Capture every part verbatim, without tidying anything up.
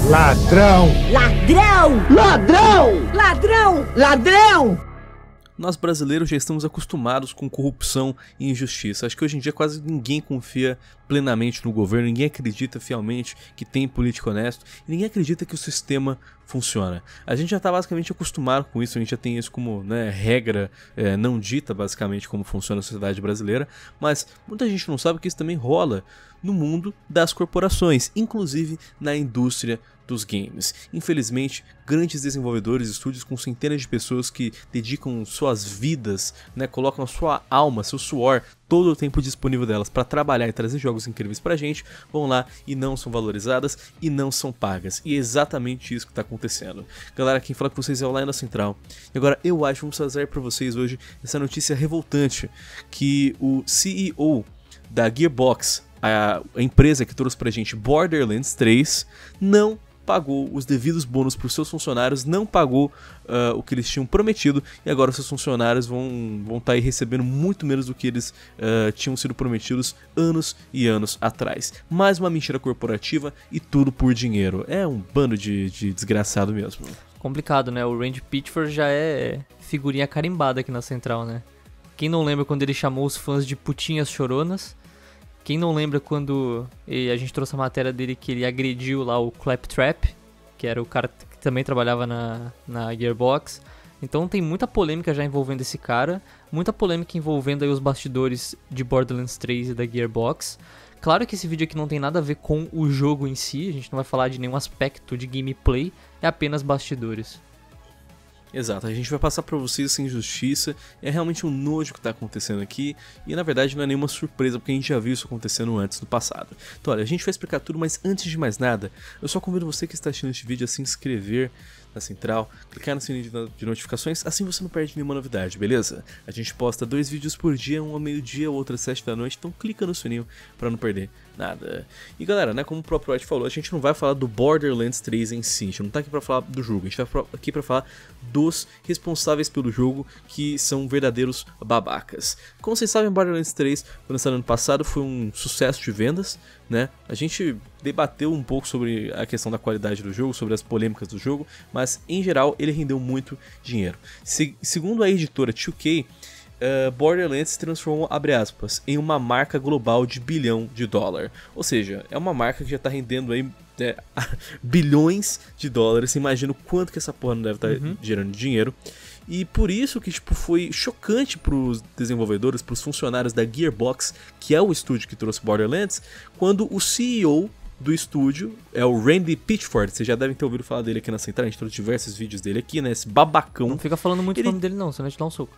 Ladrão! Ladrão! Ladrão! Ladrão! Ladrão! Nós brasileiros já estamos acostumados com corrupção e injustiça. Acho que hoje em dia quase ninguém confia plenamente no governo, ninguém acredita fielmente que tem político honesto e ninguém acredita que o sistema funciona. A gente já está basicamente acostumado com isso, a gente já tem isso como, né, regra é, não dita basicamente como funciona a sociedade brasileira, mas muita gente não sabe que isso também rola no mundo das corporações, inclusive na indústria dos games. Infelizmente, grandes desenvolvedores, estúdios com centenas de pessoas que dedicam suas vidas, né, colocam a sua alma, seu suor, todo o tempo disponível delas para trabalhar e trazer jogos incríveis pra gente, vão lá e não são valorizadas e não são pagas. E é exatamente isso que está acontecendo. Galera, quem fala com vocês é o Lion da Central. E agora eu acho que vamos trazer para vocês hoje essa notícia revoltante que o C E O da Gearbox, a empresa que trouxe pra gente Borderlands três, não pagou os devidos bônus para os seus funcionários, não pagou uh, o que eles tinham prometido, e agora os seus funcionários vão vão estar aí recebendo muito menos do que eles uh, tinham sido prometidos anos e anos atrás. Mais uma mentira corporativa e tudo por dinheiro. É um bando de, de desgraçado mesmo. Complicado, né? O Randy Pitchford já é figurinha carimbada aqui na Central, né? Quem não lembra quando ele chamou os fãs de putinhas choronas? Quem não lembra quando a gente trouxe a matéria dele que ele agrediu lá o Claptrap, que era o cara que também trabalhava na, na Gearbox. Então tem muita polêmica já envolvendo esse cara, muita polêmica envolvendo aí os bastidores de Borderlands três e da Gearbox. Claro que esse vídeo aqui não tem nada a ver com o jogo em si, a gente não vai falar de nenhum aspecto de gameplay, é apenas bastidores. Exato, a gente vai passar pra vocês essa injustiça, é realmente um nojo que tá acontecendo aqui, e na verdade não é nenhuma surpresa, porque a gente já viu isso acontecendo antes, no passado. Então olha, a gente vai explicar tudo, mas antes de mais nada, eu só convido você que está assistindo este vídeo a se inscrever na Central, clicar no sininho de notificações, assim você não perde nenhuma novidade, beleza? A gente posta dois vídeos por dia, um ao meio-dia, outro às sete da noite, então clica no sininho pra não perder nada. E galera, né, como o próprio White falou, a gente não vai falar do Borderlands três em si, a gente não tá aqui pra falar do jogo, a gente tá aqui pra falar dos responsáveis pelo jogo, que são verdadeiros babacas. Como vocês sabem, Borderlands três foi lançado ano passado, foi um sucesso de vendas, né? A gente debateu um pouco sobre a questão da qualidade do jogo, sobre as polêmicas do jogo, mas em geral ele rendeu muito dinheiro. Se, segundo a editora dois K, uh, Borderlands se transformou, abre aspas, em uma marca global de bilhão de dólar. Ou seja, é uma marca que já está rendendo aí é, bilhões de dólares. Você imagina o quanto que essa porra não deve estar tá uhum. gerando dinheiro. E por isso que tipo, foi chocante para os desenvolvedores, para os funcionários da Gearbox, que é o estúdio que trouxe Borderlands, quando o C E O do estúdio é o Randy Pitchford. Vocês já devem ter ouvido falar dele aqui na Central, a gente trouxe diversos vídeos dele aqui, né? Esse babacão. Não fica falando muito ele... o nome dele não, senão a gente dá um soco.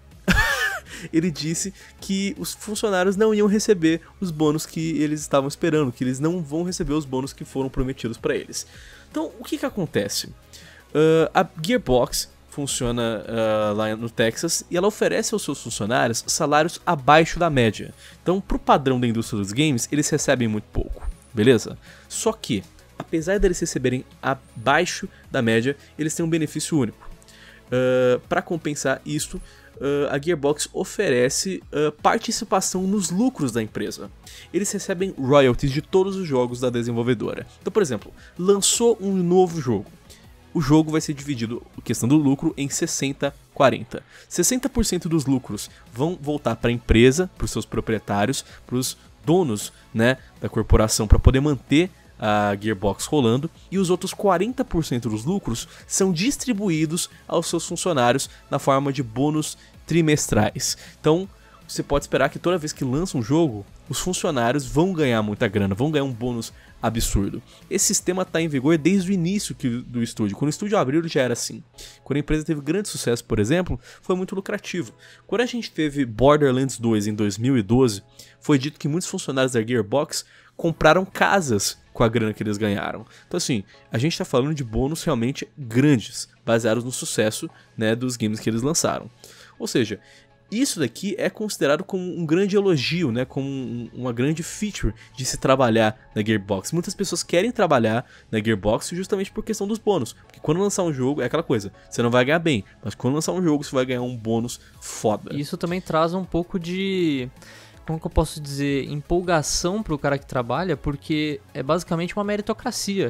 Ele disse que os funcionários não iam receber os bônus que eles estavam esperando, que eles não vão receber os bônus que foram prometidos para eles. Então, o que que acontece? Uh, a Gearbox funciona uh, lá no Texas e ela oferece aos seus funcionários salários abaixo da média. Então, pro padrão da indústria dos games, eles recebem muito pouco, beleza? Só que, apesar deles receberem abaixo da média, eles têm um benefício único. Uh, para compensar isto, uh, a Gearbox oferece uh, participação nos lucros da empresa. Eles recebem royalties de todos os jogos da desenvolvedora. Então, por exemplo, lançou um novo jogo. O jogo vai ser dividido, questão do lucro, em sessenta a quarenta. sessenta por cento dos lucros vão voltar para a empresa, para os seus proprietários, para os donos, né, da corporação, para poder manter a Gearbox rolando, e os outros quarenta por cento dos lucros são distribuídos aos seus funcionários na forma de bônus trimestrais. Então, você pode esperar que toda vez que lança um jogo, os funcionários vão ganhar muita grana, vão ganhar um bônus absurdo. Esse sistema está em vigor desde o início que, do estúdio. Quando o estúdio abriu, ele já era assim. Quando a empresa teve grande sucesso, por exemplo, foi muito lucrativo. Quando a gente teve Borderlands dois em dois mil e doze, foi dito que muitos funcionários da Gearbox compraram casas com a grana que eles ganharam. Então assim, a gente está falando de bônus realmente grandes, baseados no sucesso, né, dos games que eles lançaram. Ou seja, isso daqui é considerado como um grande elogio, né, como um, uma grande feature de se trabalhar na Gearbox. Muitas pessoas querem trabalhar na Gearbox justamente por questão dos bônus. Porque quando lançar um jogo, é aquela coisa, você não vai ganhar bem, mas quando lançar um jogo, você vai ganhar um bônus foda. Isso também traz um pouco de, como que eu posso dizer, empolgação pro cara que trabalha, porque é basicamente uma meritocracia.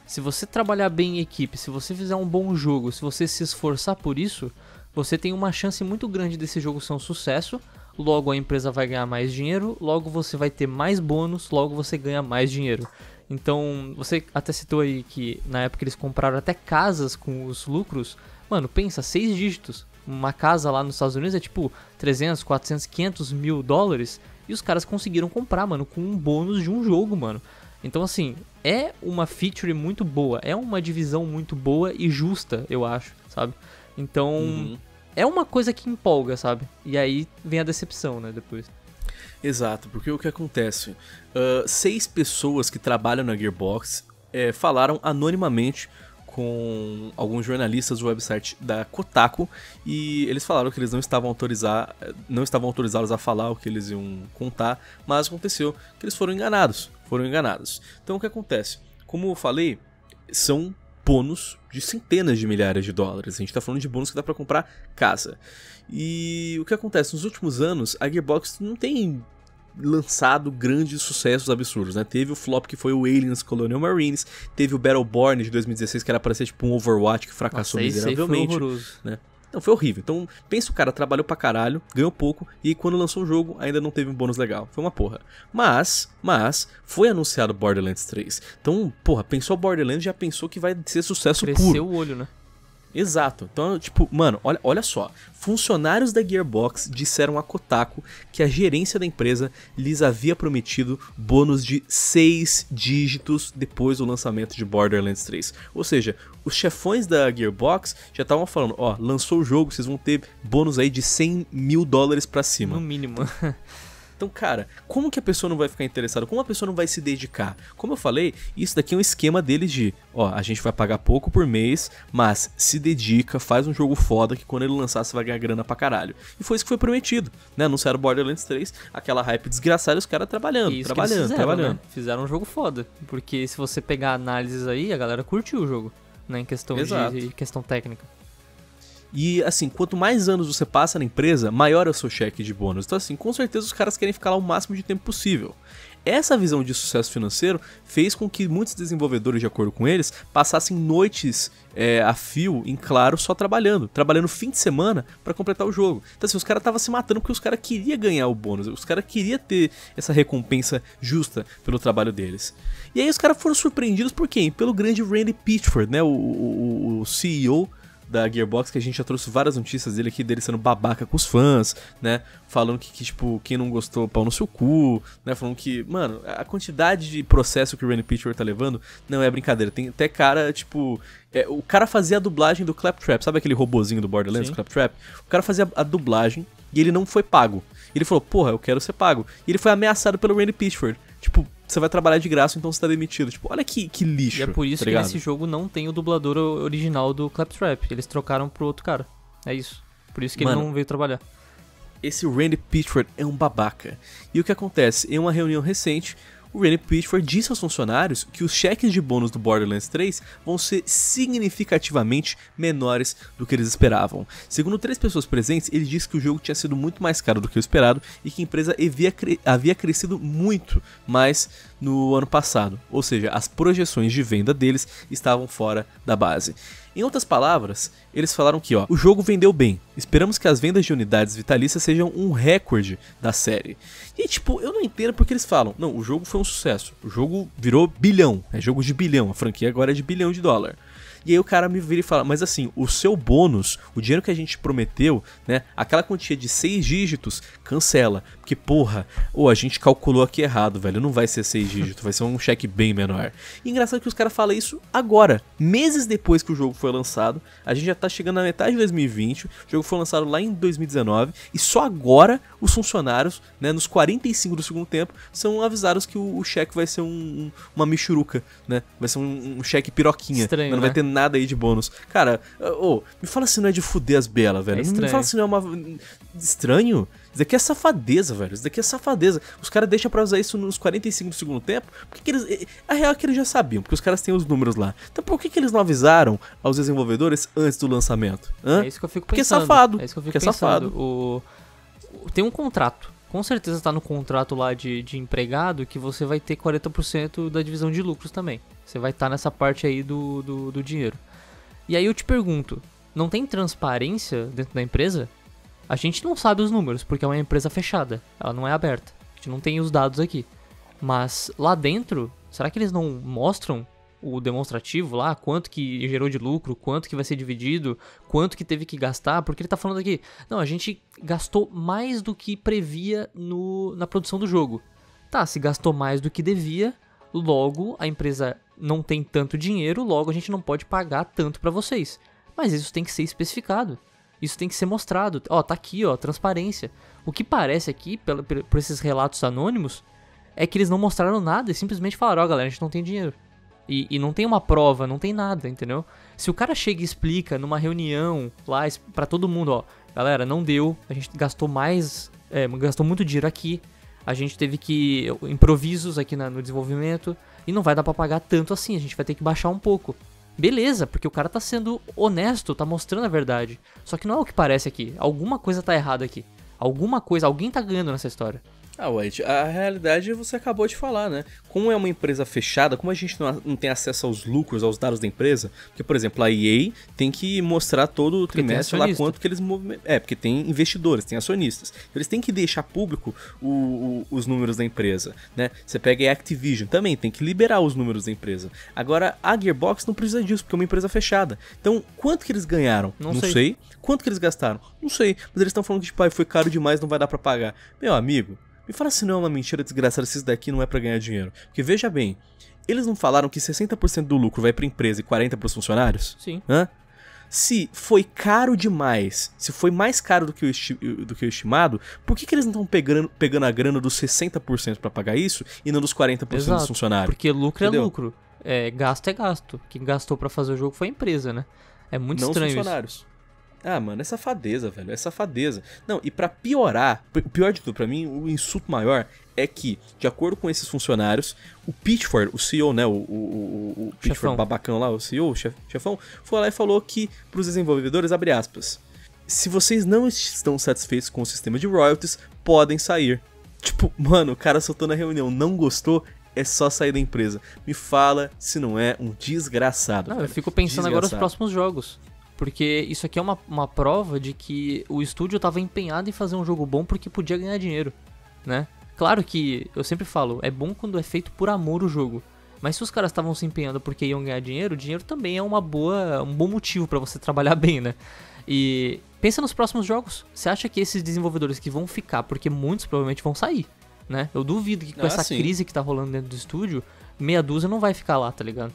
Se você trabalhar bem em equipe, se você fizer um bom jogo, se você se esforçar por isso, você tem uma chance muito grande desse jogo ser um sucesso. Logo a empresa vai ganhar mais dinheiro, logo você vai ter mais bônus, logo você ganha mais dinheiro. Então, você até citou aí que na época eles compraram até casas com os lucros. Mano, pensa, seis dígitos. Uma casa lá nos Estados Unidos é tipo trezentos, quatrocentos, quinhentos mil dólares. E os caras conseguiram comprar, mano, com um bônus de um jogo, mano. Então, assim, é uma feature muito boa. É uma divisão muito boa e justa, eu acho, sabe? Então, uhum. é uma coisa que empolga, sabe? E aí vem a decepção, né, depois. Exato, porque o que acontece? Uh, seis pessoas que trabalham na Gearbox é, falaram anonimamente com alguns jornalistas do website da Kotaku e eles falaram que eles não estavam, autorizar, não estavam autorizados a falar o que eles iam contar, mas aconteceu que eles foram enganados, foram enganados. Então o que acontece? Como eu falei, são bônus de centenas de milhares de dólares, a gente tá falando de bônus que dá pra comprar casa. E o que acontece? Nos últimos anos, a Gearbox não tem lançado grandes sucessos absurdos, né? Teve o flop que foi o Aliens Colonial Marines, teve o Battleborn de dois mil e dezesseis, que era pra ser tipo um Overwatch que fracassou Nossa, miseravelmente. Foi horroroso. Né? Não, foi horrível. Então, pensa, o cara trabalhou pra caralho, ganhou pouco, e quando lançou o jogo, ainda não teve um bônus legal. Foi uma porra. Mas, mas, foi anunciado Borderlands três. Então, porra, pensou Borderlands, já pensou que vai ser sucesso Cresceu puro. o olho, né? Exato. Então, tipo, mano, olha, olha só. Funcionários da Gearbox disseram a Kotaku que a gerência da empresa lhes havia prometido bônus de seis dígitos depois do lançamento de Borderlands três. Ou seja, os chefões da Gearbox já estavam falando, ó, lançou o jogo, vocês vão ter bônus aí de cem mil dólares pra cima. No mínimo. Então, cara, como que a pessoa não vai ficar interessada? Como a pessoa não vai se dedicar? Como eu falei, isso daqui é um esquema deles de, ó, a gente vai pagar pouco por mês, mas se dedica, faz um jogo foda que quando ele lançar você vai ganhar grana pra caralho. E foi isso que foi prometido, né? Anunciaram Borderlands três, aquela hype desgraçada e os caras trabalhando, isso trabalhando, que eles fizeram, trabalhando. Né? Fizeram um jogo foda, porque se você pegar análises aí, a galera curtiu o jogo, né? Em questão, de, de questão técnica. E assim, quanto mais anos você passa na empresa, maior é o seu cheque de bônus. Então assim, com certeza os caras querem ficar lá o máximo de tempo possível. Essa visão de sucesso financeiro fez com que muitos desenvolvedores, de acordo com eles, passassem noites é, a fio, em claro, só trabalhando. Trabalhando fim de semana para completar o jogo. Então assim, os caras estavam se matando porque os caras queriam ganhar o bônus. Os caras queriam ter essa recompensa justa pelo trabalho deles. E aí os caras foram surpreendidos por quem? Pelo grande Randy Pitchford, né? o, o, o C E O da Gearbox, que a gente já trouxe várias notícias dele aqui, dele sendo babaca com os fãs, né, falando que, que tipo, quem não gostou, pau no seu cu, né, falando que, mano, a quantidade de processo que o Randy Pitchford tá levando não é brincadeira, tem até cara, tipo, é, o cara fazia a dublagem do Claptrap, sabe aquele robozinho do Borderlands, Claptrap? O cara fazia a dublagem e ele não foi pago, ele falou, porra, eu quero ser pago, e ele foi ameaçado pelo Randy Pitchford, tipo, você vai trabalhar de graça, então você tá demitido. Tipo, olha que, que lixo. E é por isso tá que nesse jogo não tem o dublador original do Claptrap. Eles trocaram pro outro cara. É isso. Por isso que Mano, ele não veio trabalhar. Esse Randy Pitchford é um babaca. E o que acontece? Em uma reunião recente, o Randy Pitchford disse aos funcionários que os cheques de bônus do Borderlands três vão ser significativamente menores do que eles esperavam. Segundo três pessoas presentes, ele disse que o jogo tinha sido muito mais caro do que o esperado e que a empresa havia, cre- havia crescido muito mais no ano passado. Ou seja, as projeções de venda deles estavam fora da base. Em outras palavras, eles falaram que ó, o jogo vendeu bem, esperamos que as vendas de unidades vitalícias sejam um recorde da série. E tipo, eu não entendo porque eles falam, não, o jogo foi um sucesso, o jogo virou bilhão, é jogo de bilhão, a franquia agora é de bilhão de dólar. E aí o cara me vira e fala, mas assim, o seu bônus, o dinheiro que a gente prometeu, né, aquela quantia de seis dígitos, cancela. Porque, porra, oh, a gente calculou aqui errado, velho, não vai ser seis dígitos, vai ser um cheque bem menor. E engraçado que os caras falam isso agora, meses depois que o jogo foi lançado, a gente já tá chegando na metade de dois mil e vinte, o jogo foi lançado lá em dois mil e dezenove, e só agora os funcionários, né, nos quarenta e cinco do segundo tempo, são avisados que o, o cheque vai ser um, um, uma michuruca, né, vai ser um, um cheque piroquinha, estranho, não né? vai ter nada aí de bônus. Cara, oh, me fala se não é de fuder as belas, velho. É não me fala se não é uma... Estranho? Isso daqui é safadeza, velho. Isso daqui é safadeza. Os caras deixam pra usar isso nos quarenta e cinco do segundo tempo. Por que que eles... A real é que eles já sabiam, porque os caras têm os números lá. Então por que que eles não avisaram aos desenvolvedores antes do lançamento? Hã? É isso que eu fico Porque é pensando. safado. É isso que eu fico porque pensando. é safado. O... Tem um contrato com certeza tá no contrato lá de, de empregado que você vai ter quarenta por cento da divisão de lucros também. Você vai estar nessa parte aí do, do, do dinheiro. E aí eu te pergunto, não tem transparência dentro da empresa? A gente não sabe os números, porque é uma empresa fechada, ela não é aberta. A gente não tem os dados aqui. Mas lá dentro, será que eles não mostram o demonstrativo lá, quanto que gerou de lucro, quanto que vai ser dividido, quanto que teve que gastar? Porque ele tá falando aqui, não, a gente gastou mais do que previa no, na produção do jogo. Tá, se gastou mais do que devia, logo a empresa não tem tanto dinheiro, logo a gente não pode pagar tanto pra vocês. Mas isso tem que ser especificado. Isso tem que ser mostrado. Ó, tá aqui, ó, transparência. O que parece aqui, pelo, por esses relatos anônimos, é que eles não mostraram nada e simplesmente falaram, ó, galera, a gente não tem dinheiro. E, e não tem uma prova, não tem nada, entendeu? Se o cara chega e explica numa reunião lá pra todo mundo, ó, galera, não deu, a gente gastou mais, é, gastou muito dinheiro aqui, a gente teve que, improvisos aqui na, no desenvolvimento, e não vai dar pra pagar tanto assim, a gente vai ter que baixar um pouco. Beleza, porque o cara tá sendo honesto, tá mostrando a verdade. Só que não é o que parece aqui, alguma coisa tá errada aqui. Alguma coisa, alguém tá ganhando nessa história. Ah, White, a realidade você acabou de falar, né? Como é uma empresa fechada, como a gente não, não tem acesso aos lucros, aos dados da empresa, porque, por exemplo, a E A tem que mostrar todo o trimestre lá quanto que eles movimentam. É, porque tem investidores, tem acionistas. Eles têm que deixar público o, o, os números da empresa, né? Você pega a Activision, também tem que liberar os números da empresa. Agora, a Gearbox não precisa disso, porque é uma empresa fechada. Então, quanto que eles ganharam? Não, não sei. sei. Quanto que eles gastaram? Não sei. Mas eles estão falando que, tipo, ah, foi caro demais, não vai dar pra pagar. Meu amigo, me fala se não é uma mentira desgraçada se isso daqui não é pra ganhar dinheiro. Porque veja bem, eles não falaram que sessenta por cento do lucro vai pra empresa e quarenta por cento pros funcionários? Sim. Hã? Se foi caro demais, se foi mais caro do que o, esti do que o estimado, por que, que eles não estão pegando, pegando a grana dos sessenta por cento pra pagar isso e não dos quarenta por cento Exato, dos funcionários? Porque lucro Entendeu? é lucro, é, gasto é gasto. Quem gastou pra fazer o jogo foi a empresa, né? É muito não estranho os funcionários. Isso. Ah, mano, é safadeza, velho, é safadeza. Não, e pra piorar, pior de tudo, pra mim, o insulto maior é que, de acordo com esses funcionários, o Pitchford, o C E O, né, o, o, o, o Pitchford babacão lá, o C E O, o chef, chefão, foi lá e falou que, pros desenvolvedores, abre aspas, se vocês não estão satisfeitos com o sistema de royalties, podem sair. Tipo, mano, o cara soltou na reunião, não gostou, é só sair da empresa. Me fala se não é um desgraçado. Não, velho. eu fico pensando Desgraçado. Agora nos próximos jogos. Porque isso aqui é uma, uma prova de que o estúdio estava empenhado em fazer um jogo bom porque podia ganhar dinheiro, né? Claro que, eu sempre falo, é bom quando é feito por amor o jogo. Mas se os caras estavam se empenhando porque iam ganhar dinheiro, o dinheiro também é uma boa, um bom motivo para você trabalhar bem, né? E pensa nos próximos jogos. Você acha que esses desenvolvedores que vão ficar, porque muitos provavelmente vão sair, né? Eu duvido que com ah, essa sim. crise que tá rolando dentro do estúdio, meia dúzia não vai ficar lá, tá ligado?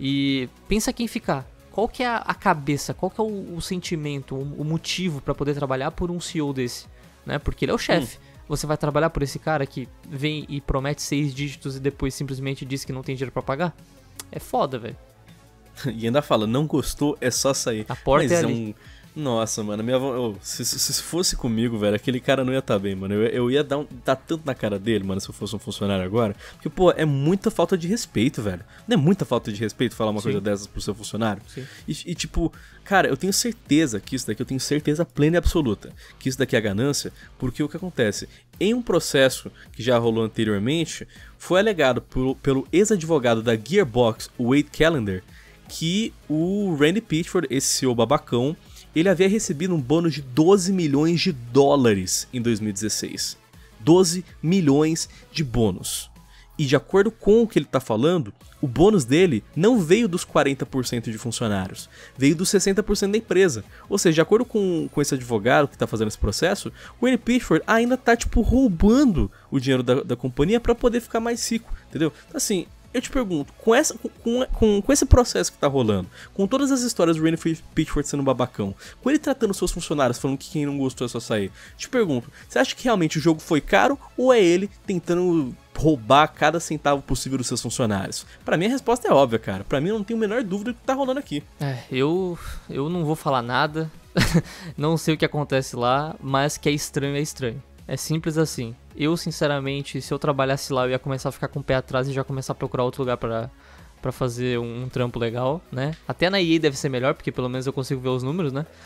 E pensa quem ficar. Qual que é a cabeça, qual que é o, o sentimento, o, o motivo pra poder trabalhar por um C E O desse, né? Porque ele é o chefe. Hum. Você vai trabalhar por esse cara que vem e promete seis dígitos e depois simplesmente diz que não tem dinheiro pra pagar? É foda, velho. E ainda fala, não gostou, é só sair. A porta Mas é é ali. um... Nossa, mano, minha avó, oh, se, se, se fosse comigo, velho, aquele cara não ia estar tá bem, mano. Eu, eu ia dar, um, dar tanto na cara dele, mano, se eu fosse um funcionário agora. Porque, pô, é muita falta de respeito, velho. Não é muita falta de respeito falar uma Sim. coisa dessas pro seu funcionário? Sim. E, e, tipo, cara, eu tenho certeza que isso daqui, eu tenho certeza plena e absoluta, que isso daqui é ganância, porque o que acontece? Em um processo que já rolou anteriormente, foi alegado por, pelo ex-advogado da Gearbox, o Wade Callender, que o Randy Pitchford, esse C E O babacão, ele havia recebido um bônus de doze milhões de dólares em dois mil e dezesseis. doze milhões de bônus. E de acordo com o que ele está falando, o bônus dele não veio dos quarenta por cento de funcionários, veio dos sessenta por cento da empresa. Ou seja, de acordo com, com esse advogado que está fazendo esse processo, o Randy Pitchford ainda está tipo, roubando o dinheiro da, da companhia para poder ficar mais rico, entendeu? Então, assim, eu te pergunto, com, essa, com, com, com esse processo que tá rolando, com todas as histórias do Randy Pitchford sendo babacão, com ele tratando seus funcionários, falando que quem não gostou é só sair, te pergunto, você acha que realmente o jogo foi caro ou é ele tentando roubar cada centavo possível dos seus funcionários? Pra mim a resposta é óbvia, cara. Pra mim eu não tenho a menor dúvida do que tá rolando aqui. É, eu, eu não vou falar nada, não sei o que acontece lá, mas que é estranho, é estranho. É simples assim. Eu, sinceramente, se eu trabalhasse lá, eu ia começar a ficar com o pé atrás e já começar a procurar outro lugar pra, pra fazer um, um trampo legal, né? Até na E A deve ser melhor, porque pelo menos eu consigo ver os números, né?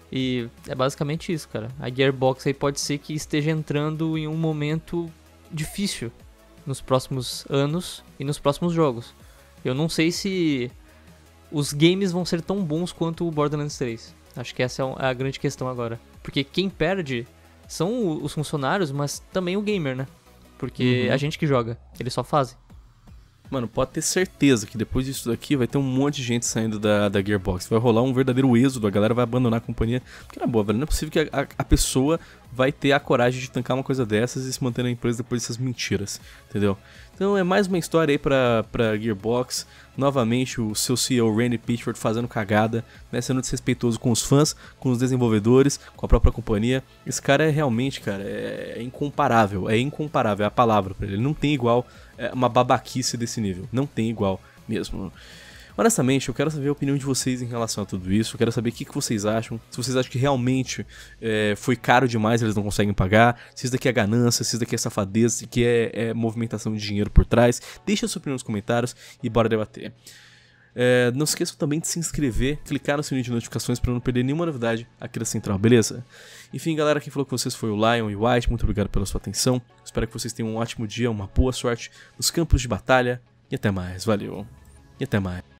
E é basicamente isso, cara. A Gearbox aí pode ser que esteja entrando em um momento difícil nos próximos anos e nos próximos jogos. Eu não sei se os games vão ser tão bons quanto o Borderlands três. Acho que essa é a grande questão agora. Porque quem perde são os funcionários, mas também o gamer, né? Porque Uhum. é a gente que joga, eles só fazem. Mano, pode ter certeza que depois disso daqui vai ter um monte de gente saindo da, da Gearbox. Vai rolar um verdadeiro êxodo, a galera vai abandonar a companhia. Porque na boa, velho, não é possível que a, a, a pessoa vai ter a coragem de tancar uma coisa dessas e se manter na empresa depois dessas mentiras, entendeu? Então é mais uma história aí pra, pra Gearbox. Novamente o seu C E O Randy Pitchford fazendo cagada, né, sendo desrespeitoso com os fãs, com os desenvolvedores, com a própria companhia. Esse cara é realmente, cara, é, é incomparável, é incomparável, é a palavra pra ele. Ele não tem igual é, uma babaquice desse nível, não tem igual mesmo. Honestamente, eu quero saber a opinião de vocês em relação a tudo isso. Eu quero saber o que, que vocês acham. Se vocês acham que realmente é, foi caro demais, eles não conseguem pagar. Se isso daqui é ganância, se isso daqui é safadeza, se que é, é movimentação de dinheiro por trás. Deixa a sua opinião nos comentários e bora debater. É, não se esqueçam também de se inscrever, clicar no sininho de notificações para não perder nenhuma novidade aqui da Central, beleza? Enfim, galera, quem falou com vocês foi o Lion e o White. Muito obrigado pela sua atenção. Espero que vocês tenham um ótimo dia, uma boa sorte nos campos de batalha. E até mais, valeu. E até mais.